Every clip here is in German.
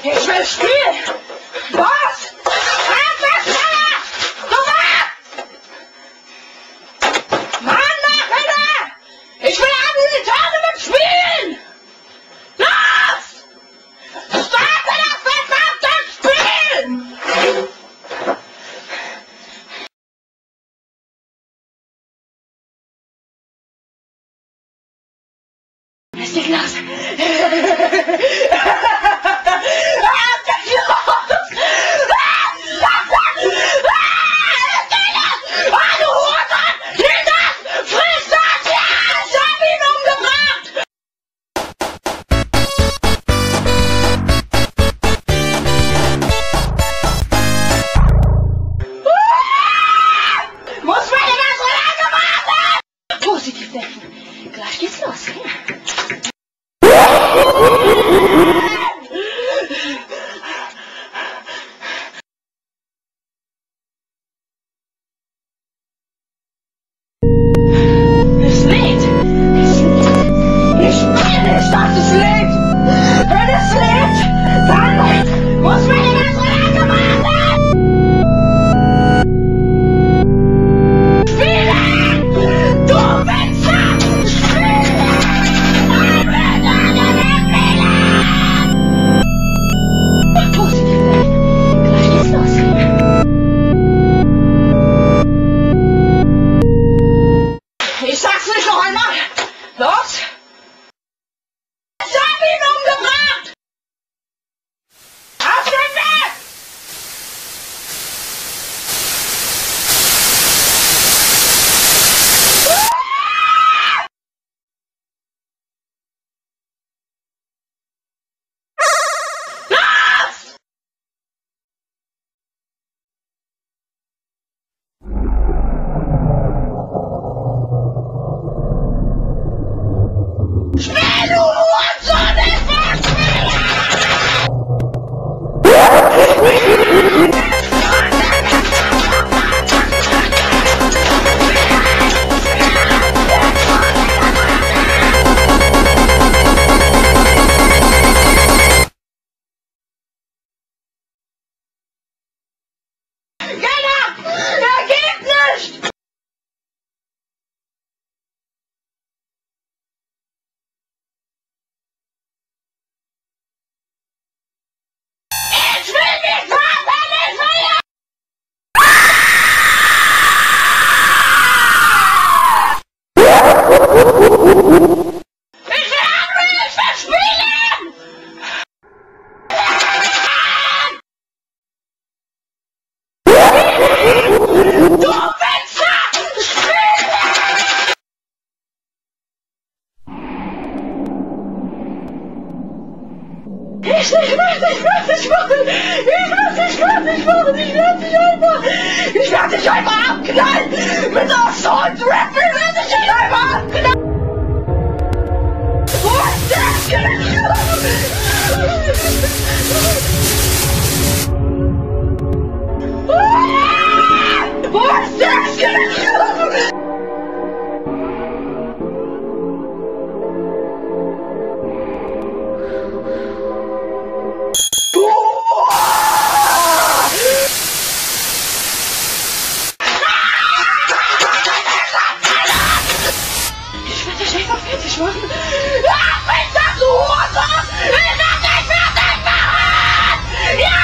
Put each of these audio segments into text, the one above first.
Ich will spielen! Was? Mann, mach wieder! Ich will an die Tournament spielen! Los! Starte das verdammte Spiel! Ist die Glas? Positiv denken. Gleich geht's los. Es lädt. Ich spiele nicht, dass es lädt. Wenn es lädt, dann muss man die bessere Lage machen. Ich sag's nicht noch einmal! Los! Ich hab ihn umgebracht! Auf den Weg! Los! Schnell, du Hurensohn, ich will er geht nicht! Ich will nicht warten, ich will ja! Ich will anrufen, ich will spielen! Du Wichser! Spielen! Ich werde dich einfach abknallen! Mit Assault Rifle werde ich dich einfach abknallen! Wo ist das? Wo ist das? Ich werde dich einfach fertig machen. Ach, wenn das so hoch ist, ich werde dich fertig machen! Ja!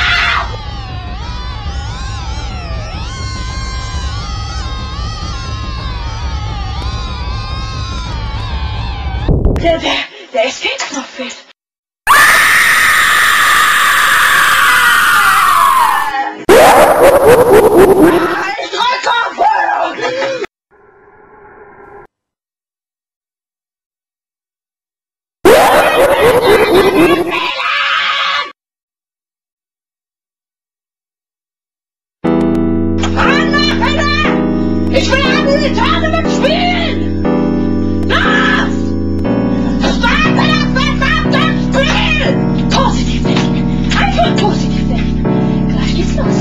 Der Escape-Knopf fehlt. Ich drücke auf Feuer! Ich will an die Tournament spielen! Los! Starte das verdammte Spiel! Positiv denken! Einfach positiv denken! Gleich geht's los!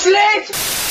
lädt!